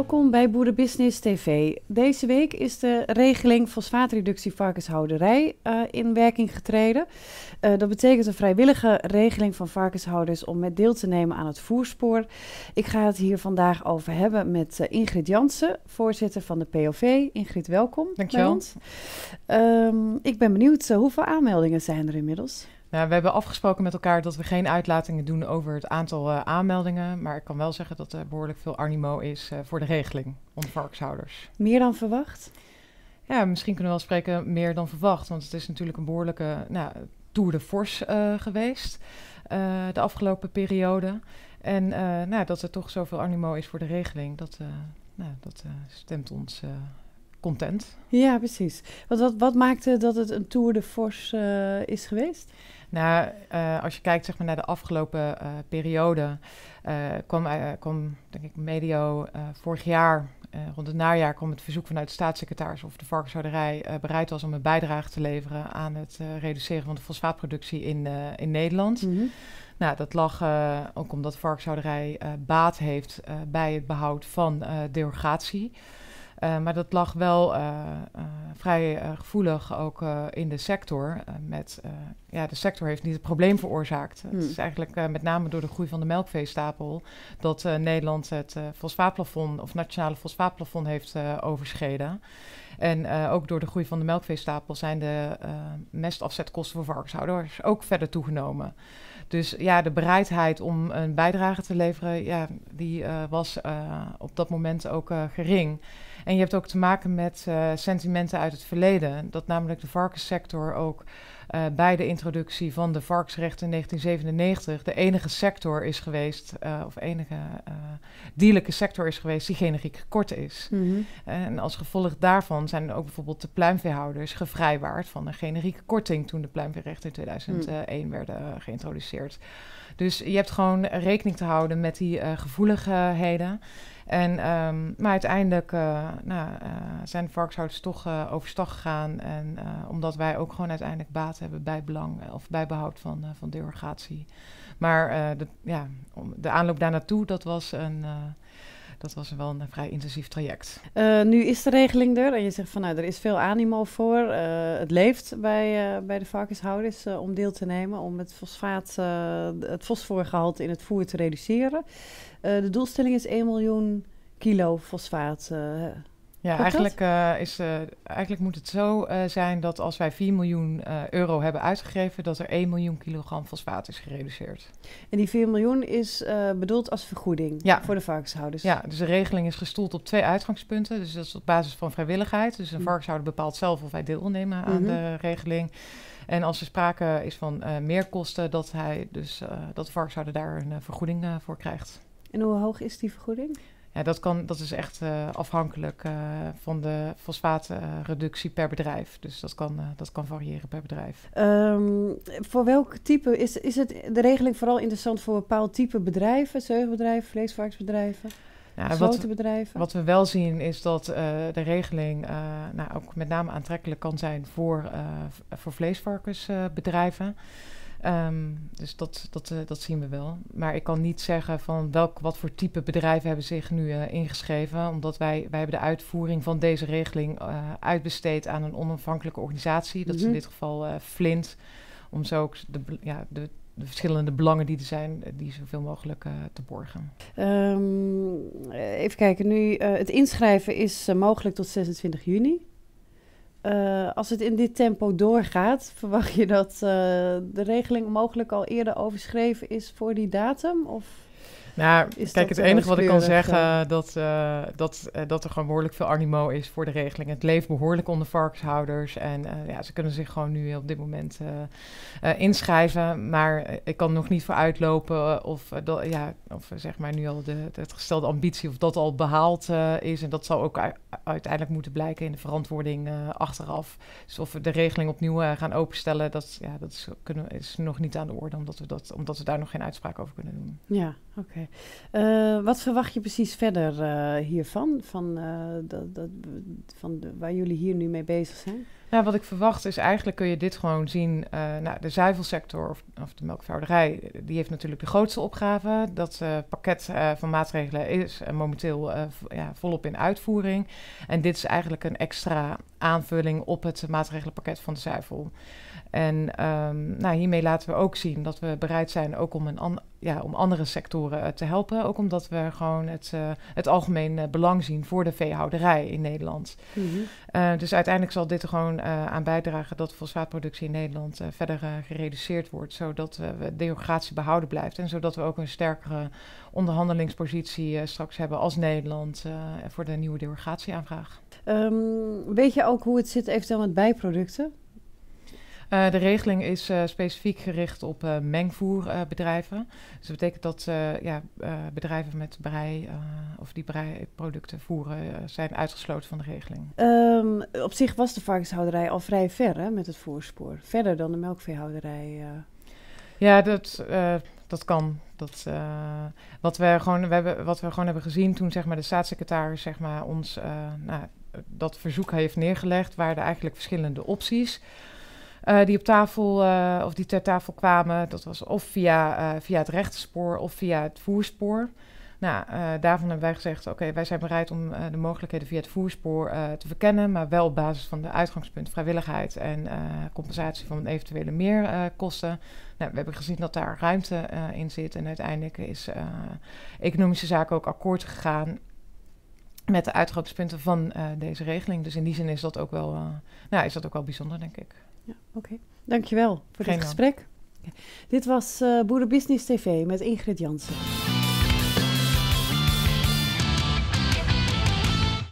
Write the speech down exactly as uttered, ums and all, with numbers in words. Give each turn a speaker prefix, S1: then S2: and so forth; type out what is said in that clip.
S1: Welkom bij Boerenbusiness T V. Deze week is de regeling fosfaatreductie varkenshouderij uh, in werking getreden. Uh, dat betekent een vrijwillige regeling van varkenshouders om met deel te nemen aan het voerspoor. Ik ga het hier vandaag over hebben met uh, Ingrid Jansen, voorzitter van de P O V. Ingrid, welkom.
S2: Dankjewel.
S1: Um, ik ben benieuwd, uh, hoeveel aanmeldingen zijn er inmiddels?
S2: Nou, we hebben afgesproken met elkaar dat we geen uitlatingen doen over het aantal uh, aanmeldingen. Maar ik kan wel zeggen dat er behoorlijk veel animo is uh, voor de regeling onder varkenshouders.
S1: Meer dan verwacht?
S2: Ja, misschien kunnen we wel spreken meer dan verwacht. Want het is natuurlijk een behoorlijke nou, tour de force uh, geweest uh, de afgelopen periode. En uh, nou, dat er toch zoveel animo is voor de regeling, dat, uh, nou, dat uh, stemt ons... Uh, content.
S1: Ja, precies. Wat, wat, wat maakte dat het een tour de force uh, is geweest?
S2: Nou, uh, als je kijkt zeg maar, naar de afgelopen uh, periode, uh, kwam, uh, kwam denk ik medio uh, vorig jaar, uh, rond het najaar, kwam het verzoek vanuit de staatssecretaris of de varkenshouderij uh, bereid was om een bijdrage te leveren aan het uh, reduceren van de fosfaatproductie in, uh, in Nederland. Mm-hmm. Nou, dat lag uh, ook omdat de varkenshouderij uh, baat heeft uh, bij het behoud van uh, derogatie. Uh, maar dat lag wel uh, uh, vrij uh, gevoelig ook uh, in de sector. Uh, met, uh, ja, de sector heeft niet het probleem veroorzaakt. Hmm. Het is eigenlijk uh, met name door de groei van de melkveestapel dat uh, Nederland het uh, fosfaatplafond of nationale fosfaatplafond heeft uh, overschreden. En uh, ook door de groei van de melkveestapel zijn de uh, mestafzetkosten voor varkenshouders ook verder toegenomen. Dus ja, de bereidheid om een bijdrage te leveren, ja, die uh, was uh, op dat moment ook uh, gering. En je hebt ook te maken met uh, sentimenten uit het verleden. Dat namelijk de varkenssector ook uh, bij de introductie van de varkensrechten in negentien zevenennegentig... de enige sector is geweest, uh, of enige uh, dierlijke sector is geweest die generiek gekort is. Mm-hmm. En als gevolg daarvan zijn ook bijvoorbeeld de pluimveehouders gevrijwaard van een generieke korting toen de pluimveerechten in tweeduizend één mm. werden uh, geïntroduceerd. Dus je hebt gewoon rekening te houden met die uh, gevoeligheden. En, um, maar uiteindelijk uh, nou, uh, zijn de varkenshouders toch uh, overstag gegaan. En uh, omdat wij ook gewoon uiteindelijk baat hebben bij belang of bij behoud van, uh, van derogatie. Maar uh, de, ja, de aanloop daar naartoe, dat was een... Uh, Dat was wel een vrij intensief traject.
S1: Uh, nu is de regeling er en je zegt van nou, er is veel animo voor. Uh, het leeft bij, uh, bij de varkenshouders uh, om deel te nemen, om het fosfaat, uh, het fosforgehalte in het voer te reduceren. Uh, de doelstelling is één miljoen kilo fosfaat. Uh,
S2: Ja, eigenlijk, uh, is, uh, eigenlijk moet het zo uh, zijn dat als wij vier miljoen uh, euro hebben uitgegeven, dat er één miljoen kilogram fosfaat is gereduceerd.
S1: En die vier miljoen is uh, bedoeld als vergoeding ja. voor de varkenshouders?
S2: Ja, dus de regeling is gestoeld op twee uitgangspunten. Dus dat is op basis van vrijwilligheid. Dus een mm. varkenshouder bepaalt zelf of hij deel wil nemen aan mm-hmm. de regeling. En als er sprake is van uh, meerkosten, dat, hij dus, uh, dat de varkenshouder daar een uh, vergoeding uh, voor krijgt.
S1: En hoe hoog is die vergoeding?
S2: Ja, dat, kan, dat is echt uh, afhankelijk uh, van de fosfaatreductie uh, per bedrijf. Dus dat kan, uh, dat kan variëren per bedrijf.
S1: Um, voor welk type is, is het de regeling vooral interessant voor een bepaald type bedrijven? Zeugbedrijven, vleesvarkensbedrijven, ja, gesloten bedrijven?
S2: Wat we wel zien is dat uh, de regeling uh, nou, ook met name aantrekkelijk kan zijn voor, uh, voor vleesvarkensbedrijven. Uh, Um, dus dat, dat, uh, dat zien we wel. Maar ik kan niet zeggen van welk, wat voor type bedrijven hebben zich nu uh, ingeschreven. Omdat wij, wij hebben de uitvoering van deze regeling uh, uitbesteed aan een onafhankelijke organisatie. Dat mm-hmm. is in dit geval uh, Flint. Om zo ook de, ja, de, de verschillende belangen die er zijn, die zoveel mogelijk uh, te borgen.
S1: Um, even kijken, nu uh, het inschrijven is uh, mogelijk tot zesentwintig juni. Uh, als het in dit tempo doorgaat, verwacht je dat uh, de regeling mogelijk al eerder overschreven is voor die datum? Of
S2: nou, kijk, het enige wat ik kan zeggen, dat, uh, dat, uh, dat er gewoon behoorlijk veel animo is voor de regeling. Het leeft behoorlijk onder varkenshouders en uh, ja, ze kunnen zich gewoon nu op dit moment uh, uh, inschrijven. Maar uh, ik kan nog niet vooruitlopen uh, of, uh, dat, ja, of uh, zeg maar nu al de, de, het gestelde ambitie of dat al behaald uh, is. En dat zal ook u- uiteindelijk moeten blijken in de verantwoording uh, achteraf. Dus of we de regeling opnieuw uh, gaan openstellen, dat, ja, dat is, kunnen, is nog niet aan de orde, omdat we, dat, omdat we daar nog geen uitspraak over kunnen doen.
S1: Ja, oké. Okay. Uh, wat verwacht je precies verder uh, hiervan, van, uh, dat, dat, van de, waar jullie hier nu mee bezig zijn?
S2: Nou, wat ik verwacht is eigenlijk kun je dit gewoon zien. Uh, nou, de zuivelsector of, of de melkveehouderij, die heeft natuurlijk de grootste opgave. Dat uh, pakket uh, van maatregelen is uh, momenteel uh, v- ja, volop in uitvoering. En dit is eigenlijk een extra aanvulling op het maatregelenpakket van de zuivel. En um, nou, hiermee laten we ook zien dat we bereid zijn ook om, een an- ja, om andere sectoren uh, te helpen. Ook omdat we gewoon het, uh, het algemeen uh, belang zien voor de veehouderij in Nederland.
S1: Mm-hmm.
S2: Uh, dus uiteindelijk zal dit er gewoon uh, aan bijdragen dat de fosfaatproductie in Nederland uh, verder uh, gereduceerd wordt. Zodat uh, we derogatie behouden blijft. En zodat we ook een sterkere onderhandelingspositie uh, straks hebben als Nederland uh, voor de nieuwe derogatieaanvraag.
S1: Um, weet je ook hoe het zit eventueel met bijproducten?
S2: Uh, de regeling is uh, specifiek gericht op uh, mengvoerbedrijven. Dus dat betekent dat uh, ja, uh, bedrijven met brei uh, of die breiproducten voeren uh, zijn uitgesloten van de regeling.
S1: Um, op zich was de varkenshouderij al vrij ver hè, met het voerspoor. Verder dan de melkveehouderij. Uh.
S2: Ja, dat, uh, dat kan. Dat, uh, wat, we gewoon, we hebben, wat we gewoon hebben gezien toen zeg maar, de staatssecretaris zeg maar, ons uh, nou, dat verzoek heeft neergelegd, waren er eigenlijk verschillende opties. Uh, die op tafel, uh, of die ter tafel kwamen, dat was of via, uh, via het rechterspoor of via het voerspoor. Nou, uh, daarvan hebben wij gezegd, oké, okay, wij zijn bereid om uh, de mogelijkheden via het voerspoor uh, te verkennen, maar wel op basis van de uitgangspunt vrijwilligheid en uh, compensatie van eventuele meerkosten. Uh, nou, we hebben gezien dat daar ruimte uh, in zit en uiteindelijk is uh, Economische Zaken ook akkoord gegaan met de uitgangspunten van uh, deze regeling. Dus in die zin is dat ook wel, uh, nou, is dat ook wel bijzonder, denk ik.
S1: Ja, oké. Okay. Dankjewel voor
S2: Geen
S1: dit gesprek. Okay. Dit was uh, Boerenbusiness T V met Ingrid Jansen.